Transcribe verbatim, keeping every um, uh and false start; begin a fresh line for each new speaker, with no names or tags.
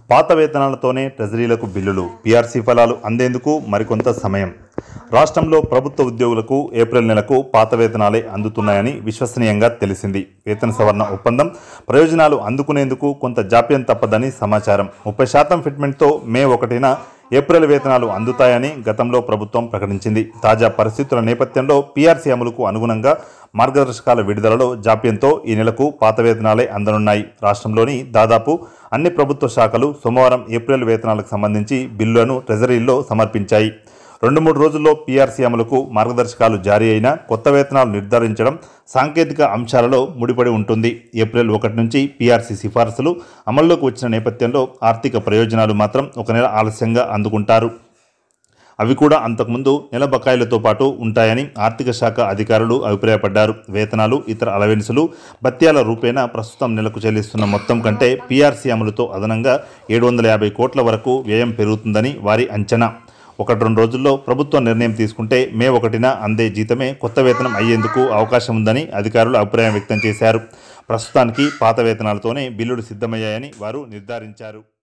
పాత వేతనాలతోనే ట్రెజరీలకు బిల్లులు, పీఆర్సీ ఫలాలు అందేందుకు మరికొంత సమయం. రాష్ట్రంలో ప్రభుత్వ ఉద్యోగులకు ఏప్రిల్ నెలకు పాత వేతనాలే అందుతున్నాయని విశ్వసనీయంగా తెలిసింది. వేతన సవరణ ఒప్పందం ప్రయోజనాలు అందుకునేందుకు కొంత జాప్యం తప్పదని సమాచారం. ముప్పై శాతం ఫిట్మెంట్తో మే ఒకటిన ఏప్రిల్ వేతనాలు అందుతాయని గతంలో ప్రభుత్వం ప్రకటించింది. తాజా పరిస్థితుల నేపథ్యంలో పీఆర్సీ అమలుకు అనుగుణంగా మార్గదర్శకాల విడుదలలో జాప్యంతో ఈ నెలకు పాత వేతనాలే అందనున్నాయి. రాష్ట్రంలోని దాదాపు అన్ని ప్రభుత్వ శాఖలు సోమవారం ఏప్రిల్ వేతనాలకు సంబంధించి బిల్లులను ట్రెజరీల్లో సమర్పించాయి. రెండు మూడు రోజుల్లో పీఆర్సీ అమలుకు మార్గదర్శకాలు జారీ అయినా కొత్త వేతనాలు నిర్ధారించడం సాంకేతిక అంశాలలో ముడిపడి ఉంటుంది. ఏప్రిల్ ఒకటి నుంచి పీఆర్సీ సిఫార్సులు అమల్లోకి వచ్చిన నేపథ్యంలో ఆర్థిక ప్రయోజనాలు మాత్రం ఒక నెల ఆలస్యంగా అందుకుంటారు. అవి కూడా అంతకుముందు నెల బకాయిలతో పాటు ఉంటాయని ఆర్థిక శాఖ అధికారులు అభిప్రాయపడ్డారు. వేతనాలు, ఇతర అలవెన్సులు, భత్యాల రూపేణా ప్రస్తుతం నెలకు చెల్లిస్తున్న మొత్తం కంటే పీఆర్సీ అమలుతో అదనంగా ఏడు వందల యాభై కోట్ల వరకు వ్యయం పెరుగుతుందని వారి అంచనా. ఒకటి రెండు రోజుల్లో ప్రభుత్వం నిర్ణయం తీసుకుంటే మే ఒకటిన అందే జీతమే కొత్త వేతనం అయ్యేందుకు అవకాశం ఉందని అధికారులు అభిప్రాయం వ్యక్తం చేశారు. ప్రస్తుతానికి పాత వేతనాలతోనే బిల్లులు సిద్ధమయ్యాయని వారు నిర్ధారించారు.